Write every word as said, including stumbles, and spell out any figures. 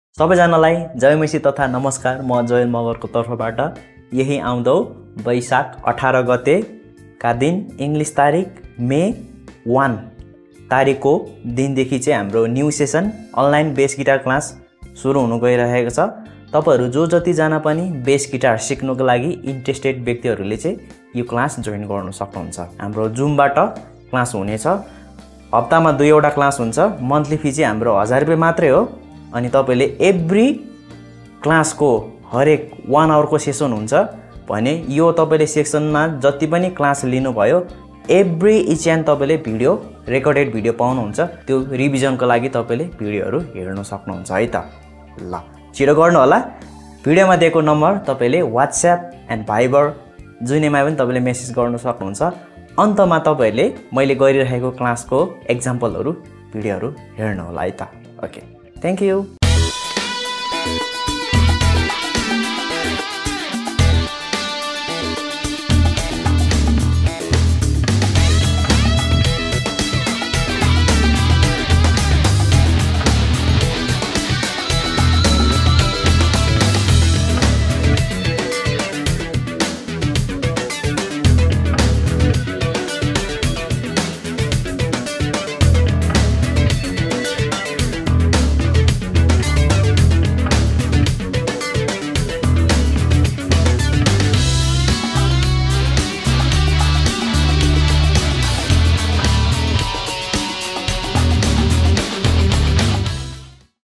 सबैजनालाई जय मसी तथा नमस्कार। म जोयल मगरको तर्फबाट यही आउँदो वैशाख अठारह गते का दिन इंग्लिश तारिक मे एक तारिकको दिनदेखि चाहिँ हाम्रो new session online base guitar class सुरु हुन गइरहेको छ। तपाईहरु जो जति जना पनि बेस गिटार सिक्नुको लागि इन्ट्रेस्टेड व्यक्तिहरूले चाहिँ यो क्लास जोइन गर्न सक्नुहुन्छ। हाम्रो जुमबाट क्लास हुनेछ। हप्तामा दुईवटा क्लास हुन्छ। मन्थली फी चाहिँ हाम्रो हजार रुपैयाँ मात्रै हो। अनि तपाईले एभ्री क्लासको हरेक वन आवरको सेसन हुन्छ भने यो तपाईले सेक्सनमा जति पनि क्लास लिनुभयो एभ्री इच एन्ड तपाईले भिडियो रेकर्डेड भिडियो पाउनुहुन्छ। त्यो रिभिजनको लागि तपाईले भिडियोहरु हेर्न सक्नुहुन्छ है त। ल छिटो गर्नु होला। भिडियोमा दिएको नम्बर तपाईले व्हाट्सएप एन्ड भाइबर जुनैमा पनि तपाईले मेसेज गर्न सक्नुहुन्छ। अन्तमा तपाईले मैले गरिरहेको क्लासको एक्जाम्पलहरु भिडियोहरु हेर्नु होला है त। Okay, thank you.